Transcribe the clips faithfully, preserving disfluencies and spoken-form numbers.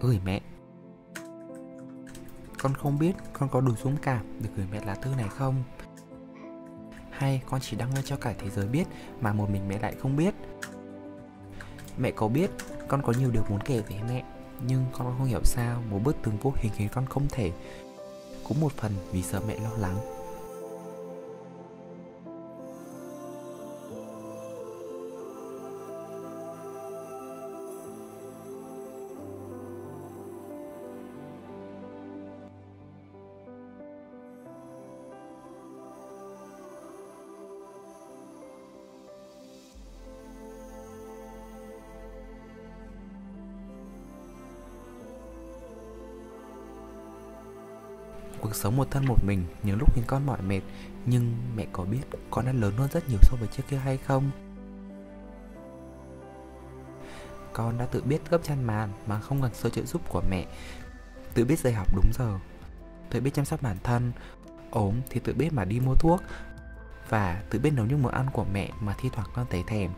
gửi mẹ. Con không biết con có đủ dũng cảm để gửi mẹ lá thư này không? Hay con chỉ đăng lên cho cả thế giới biết mà một mình mẹ lại không biết? Mẹ có biết con có nhiều điều muốn kể với mẹ, nhưng con không hiểu sao một bức tường vô hình khiến con không thể. Cũng một phần vì sợ mẹ lo lắng. Cuộc sống một thân một mình những lúc khiến con mỏi mệt, nhưng mẹ có biết con đã lớn hơn rất nhiều so với trước kia hay không? Con đã tự biết gấp chăn màn mà không cần sự trợ giúp của mẹ, tự biết dạy học đúng giờ, tự biết chăm sóc bản thân, ốm thì tự biết mà đi mua thuốc, và tự biết nấu những món ăn của mẹ mà thi thoảng con thấy thèm.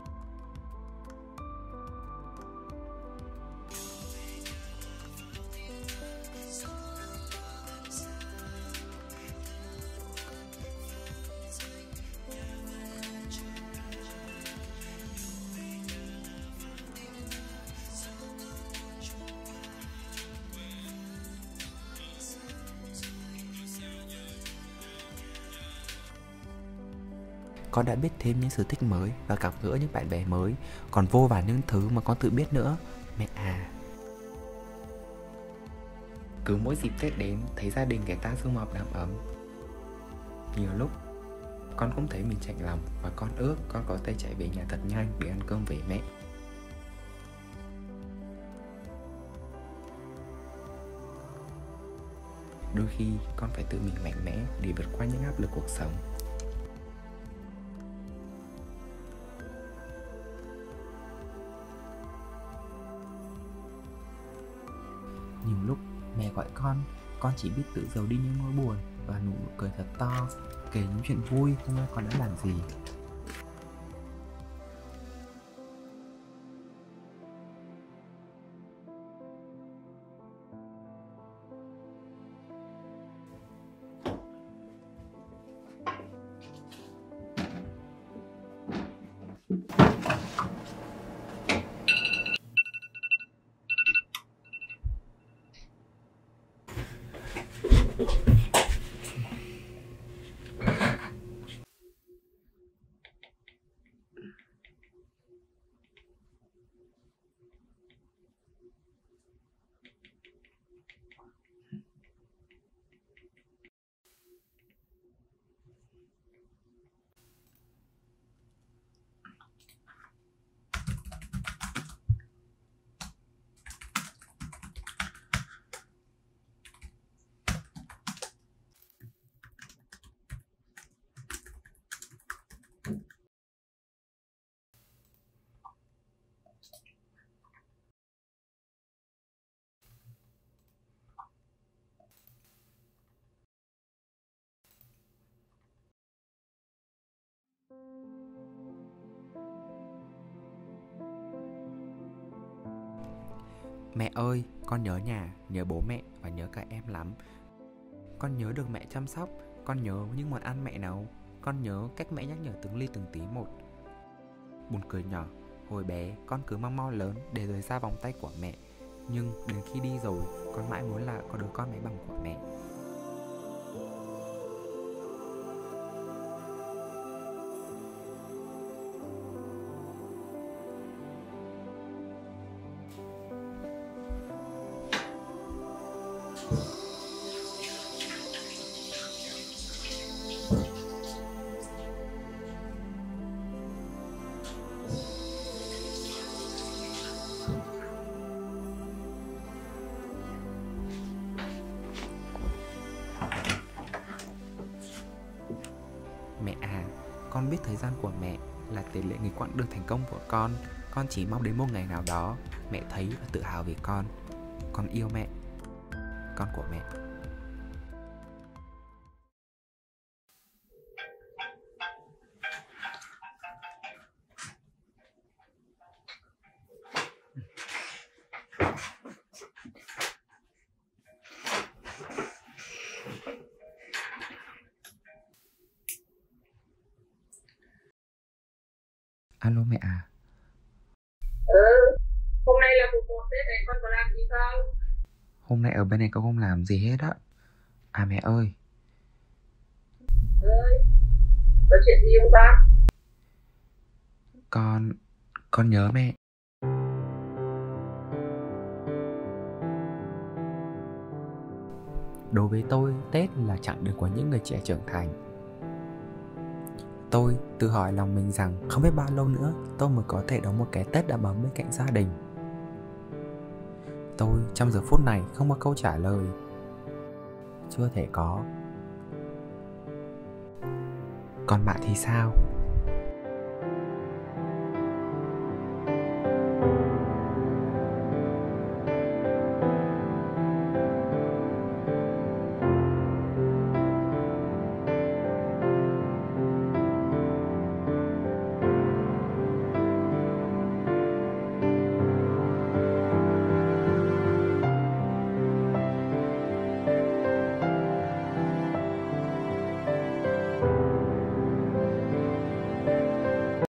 Con đã biết thêm những sở thích mới và gặp gỡ những bạn bè mới, còn vô vàn những thứ mà con tự biết nữa, mẹ à. Cứ mỗi dịp Tết đến, thấy gia đình người ta sum họp đầm ấm. Nhiều lúc, con cũng thấy mình chạnh lòng và con ước con có thể chạy về nhà thật nhanh để ăn cơm với mẹ. Đôi khi, con phải tự mình mạnh mẽ để vượt qua những áp lực cuộc sống. Nhiều lúc mẹ gọi con, con chỉ biết tự giấu đi những nỗi buồn và nụ cười thật to, kể những chuyện vui hôm nay con đã làm gì. Mẹ ơi, con nhớ nhà, nhớ bố mẹ và nhớ cả em lắm. Con nhớ được mẹ chăm sóc, con nhớ những món ăn mẹ nấu, con nhớ cách mẹ nhắc nhở từng ly từng tí một. Buồn cười nhỏ, hồi bé con cứ mong mau lớn để rời xa vòng tay của mẹ, nhưng đến khi đi rồi, con mãi muốn là có đứa con bé bằng của mẹ. Mẹ à, con biết thời gian của mẹ là tỷ lệ người quãng đường thành công của con. Con chỉ mong đến một ngày nào đó mẹ thấy và tự hào về con. Con yêu mẹ, con của mẹ. Alo mẹ à? Ừ, hôm nay là mùng một Tết này, con có làm gì không? Hôm nay ở bên này con không làm gì hết á. À mẹ ơi, Ơi, có chuyện gì không con? con con nhớ mẹ. Đối với tôi, Tết là chặng đường của những người trẻ trưởng thành. Tôi tự hỏi lòng mình rằng không biết bao lâu nữa tôi mới có thể đón một cái Tết đầm ấm bên cạnh gia đình. Tôi trong giờ phút này không có câu trả lời. Chưa thể có. Còn bạn thì sao?